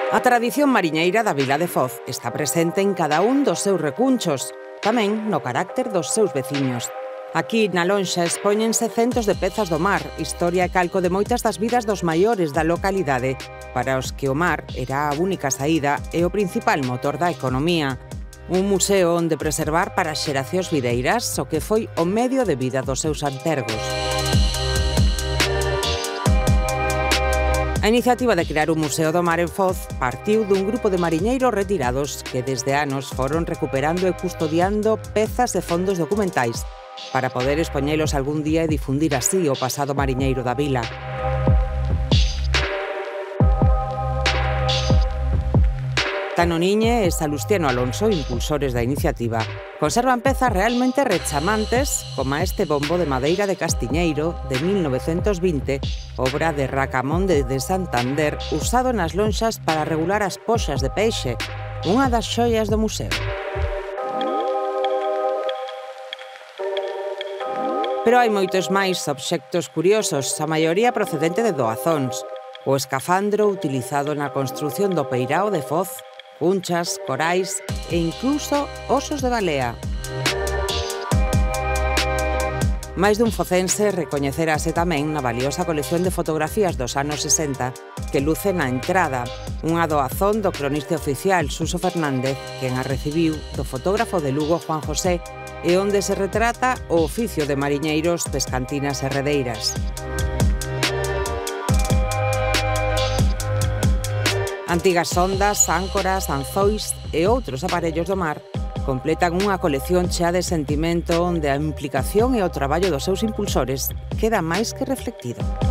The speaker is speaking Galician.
A tradición mariñeira da vila de Foz está presente en cada un dos seus recunchos, tamén no carácter dos seus veciños. Aquí, na lonxa, expóñense centos de pezas do mar, historia e calco de moitas das vidas dos maiores da localidade, para os que o mar era a única saída e o principal motor da economía. Un museo onde preservar para as xeracións videiras o que foi o medio de vida dos seus antergos. A iniciativa de crear un Museo do Mar en Foz partiu dun grupo de mariñeiros retirados que desde anos foron recuperando e custodiando pezas de fondos documentais para poder expoñelos algún día e difundir así o pasado mariñeiro da vila. Tano Niñe e Salustiano Alonso, impulsores da iniciativa, conservan pezas realmente rechamantes, como este bombo de madeira de Castiñeiro de 1920, obra de Racamón de Santander, usado nas lonxas para regular as poxas de peixe, unha das xoias do museo. Pero hai moitos máis obxectos curiosos, a maioría procedente de doazóns. O escafandro utilizado na construción do peirao de Foz, cunchas, corais e incluso osos de balea. Mais dun focense recoñecerase tamén na valiosa colección de fotografías dos anos 60 que luce na entrada, unha doazón do cronista oficial Suso Fernández, quen a recibiu do fotógrafo de Lugo Juan José, e onde se retrata o oficio de mariñeiros, pescantinas e redeiras. Antigas sondas, áncoras, anzois e outros aparellos do mar completan unha colección chea de sentimento onde a implicación e o traballo dos seus impulsores queda máis que reflectido.